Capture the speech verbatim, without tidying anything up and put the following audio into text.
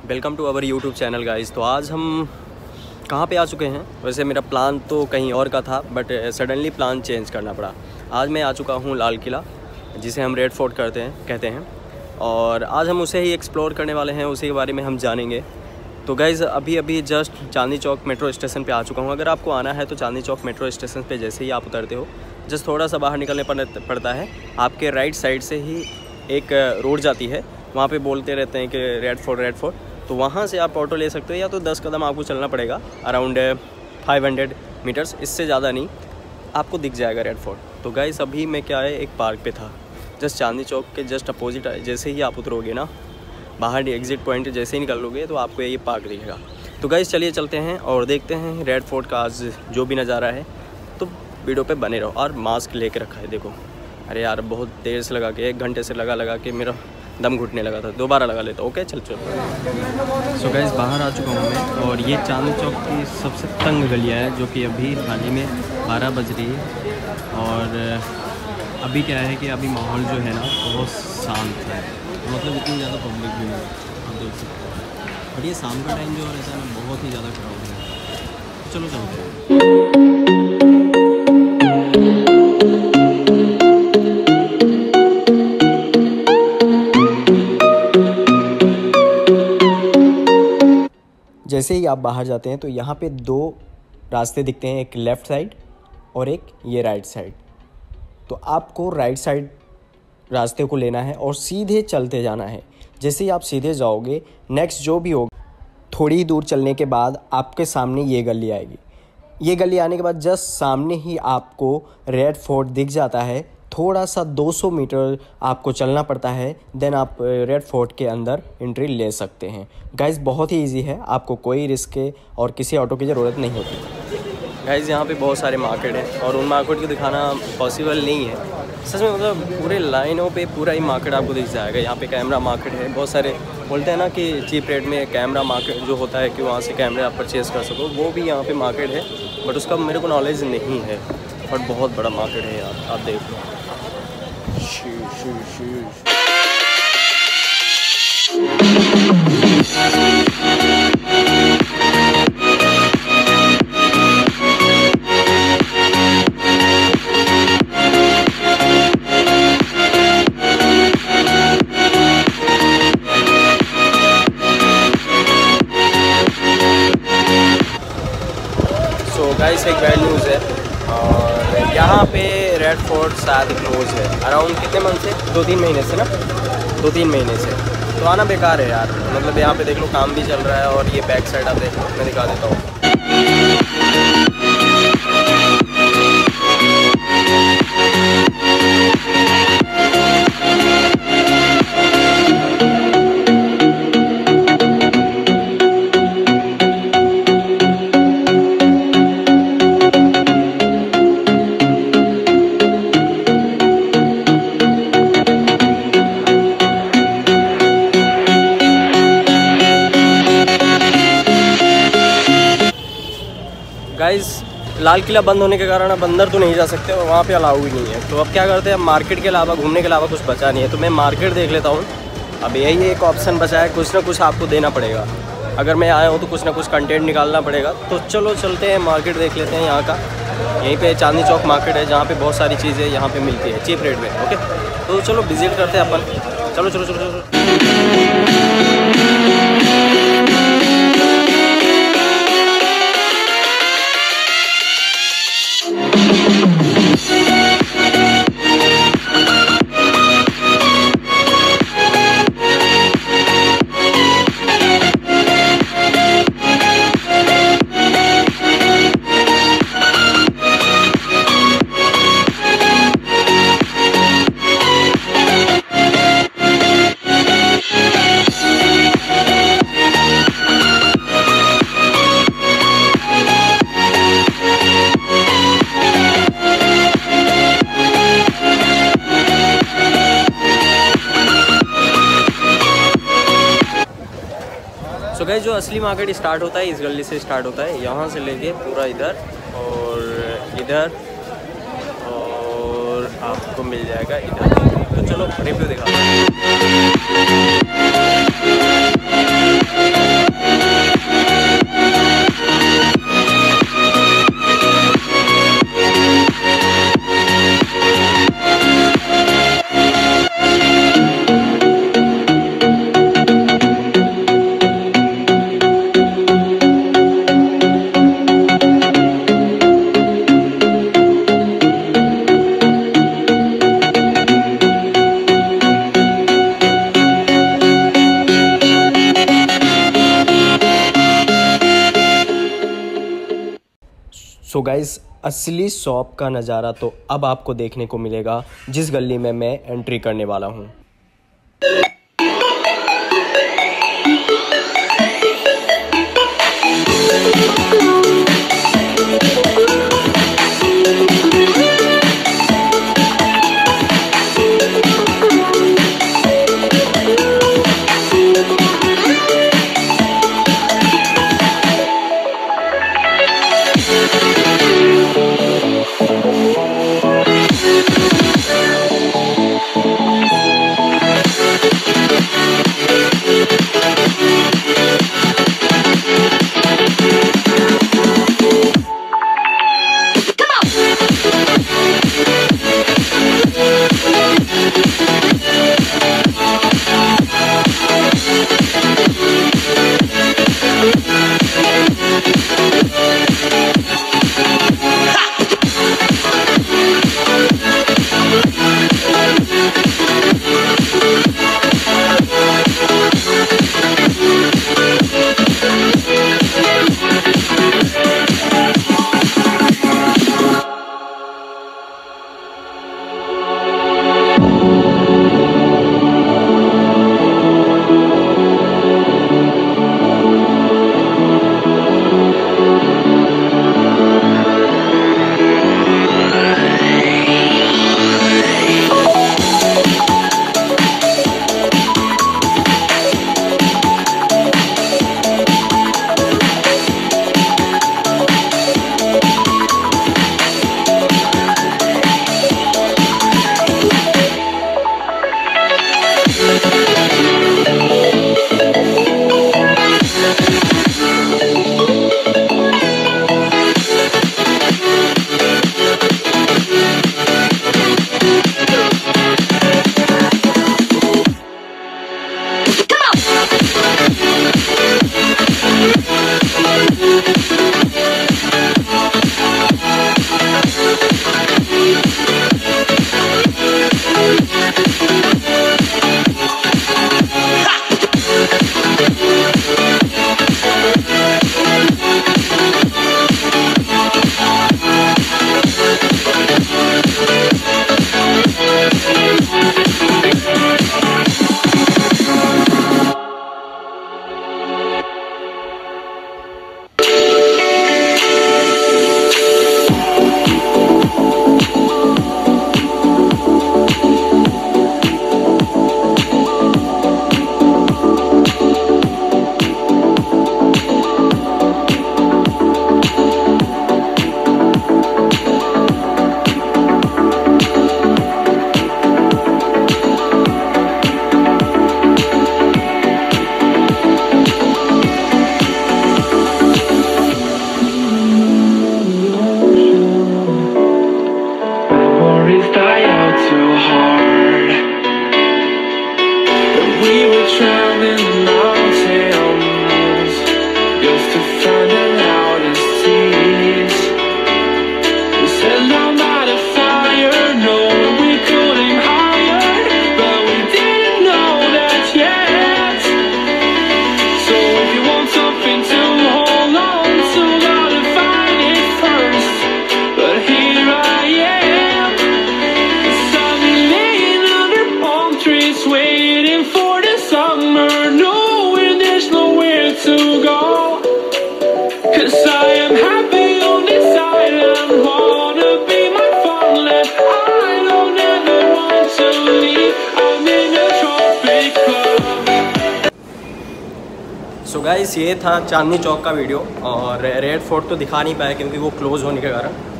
Welcome to our YouTube channel guys. तो आज हम कहाँ पे आ चुके हैं? वैसे मेरा प्लान तो कहीं और का था, बट सडनली प्लान चेंज करना पड़ा। आज मैं आ चुका हूँ लाल किला, जिसे हम रेड फोर्ट करते हैं कहते हैं, और आज हम उसे ही एक्सप्लोर करने वाले हैं, उसी के बारे में हम जानेंगे। तो गाइज़ अभी अभी just Chandni Chowk metro station पे आ चुका हूँ। अगर आपको आना है तो चांदनी चौक मेट्रो स्टेशन पे जैसे ही आप उतरते हो, जस्ट थोड़ा सा बाहर निकलने पड़ता है, आपके राइट साइड से ही एक रोड जाती है। वहाँ पे बोलते रहते हैं कि रेड फोर्ट रेड फोर्ट, तो वहाँ से आप ऑटो ले सकते हो, या तो दस कदम आपको चलना पड़ेगा, अराउंड फाइव हंड्रेड मीटर्स, इससे ज़्यादा नहीं, आपको दिख जाएगा रेड फोर्ट। तो गाइस अभी मैं क्या है, एक पार्क पे था, जस्ट चांदनी चौक के जस्ट अपोजिट। जैसे ही आप उतरोगे ना, बाहर एग्जिट पॉइंट जैसे ही निकलोगे तो आपको ये पार्क दिखेगा। तो गाइस चलिए चलते हैं और देखते हैं रेड फोर्ट का आज जो भी नज़ारा है। तो वीडियो पे बने रहो। और मास्क लेके रखा है, देखो। अरे यार बहुत देर से लगा के, एक घंटे से लगा लगा के मेरा दम घुटने लगा था, दोबारा लगा लेता। ओके चल चल। सो गाइस बाहर आ चुका हूँ मैं, और ये चांदनी चौक की सबसे तंग गलियाँ है, जो कि अभी हाल ही में बारह बज रही है। और अभी क्या है कि अभी माहौल जो है ना बहुत शांत है, मतलब इतनी ज़्यादा पब्लिक भी नहीं, आप देख सकते हो। बट ये शाम का टाइम जो रहता है ना, बहुत ही ज़्यादा क्राउड है। चलो चलो। जैसे ही आप बाहर जाते हैं तो यहाँ पे दो रास्ते दिखते हैं, एक लेफ़्ट साइड और एक ये राइट साइड। तो आपको राइट साइड रास्ते को लेना है और सीधे चलते जाना है। जैसे ही आप सीधे जाओगे, नेक्स्ट जो भी होगा, थोड़ी ही दूर चलने के बाद आपके सामने ये गली आएगी। ये गली आने के बाद जस्ट सामने ही आपको रेड फोर्ट दिख जाता है। थोड़ा सा दो सौ मीटर आपको चलना पड़ता है, देन आप रेड फोर्ट के अंदर एंट्री ले सकते हैं। गाइज़ बहुत ही इजी है, आपको कोई रिस्क और किसी ऑटो की ज़रूरत नहीं होती। गाइज़ यहाँ पे बहुत सारे मार्केट हैं, और उन मार्केट को दिखाना पॉसिबल नहीं है सच में। मतलब पूरे लाइनों पे पूरा ही मार्केट आपको दिख जाएगा। यहाँ पे कैमरा मार्केट है, बहुत सारे बोलते हैं ना कि चीप रेट में कैमरा मार्केट जो होता है कि वहाँ से कैमरे आप परचेज़ कर सको, वो भी यहाँ पे मार्केट है, बट उसका मेरे को नॉलेज नहीं है। बट बहुत बड़ा मार्केट है यार, आप देख लो। Shoe, shoe, shoe. So guys एक बैड न्यूज़ है, और यहाँ पे रेड फोर्ट शायद क्लोज है अराउंड कितने मंथ से, दो तीन महीने से ना, दो तीन महीने से। तो आना बेकार है यार। मतलब यहाँ पे देख लो काम भी चल रहा है, और ये बैक साइड आप देख लो, मैं दिखा देता हूँ। गाइस लाल किला बंद होने के कारण अब अंदर तो नहीं जा सकते, और वहाँ पे अलाउ ही नहीं है। तो अब क्या करते हैं, मार्केट के अलावा, घूमने के अलावा कुछ बचा नहीं है, तो मैं मार्केट देख लेता हूँ। अब यही एक ऑप्शन बचा है, कुछ ना कुछ आपको देना पड़ेगा। अगर मैं आया हूँ तो कुछ ना कुछ कंटेंट निकालना पड़ेगा। तो चलो चलते हैं, मार्केट देख लेते हैं यहाँ का। यहीं पे चांदनी चौक मार्केट है, जहाँ पे बहुत सारी चीज़ें यहाँ पे मिलती है चीप रेट में। ओके तो चलो विजिट करते हैं अपन। चलो चलो चलो चलो। तो गाइस जो असली मार्केट स्टार्ट होता है इस गली से स्टार्ट होता है, यहाँ से लेके पूरा इधर और इधर, और आपको मिल जाएगा इधर। तो चलो रिव्यू दिखा। सो गाइस, असली शॉप का नज़ारा तो अब आपको देखने को मिलेगा जिस गली में मैं एंट्री करने वाला हूँ। सो गाइस, ये था चांदनी चौक का वीडियो और रेड फोर्ट तो दिखा नहीं पाया क्योंकि वो क्लोज़ होने के कारण।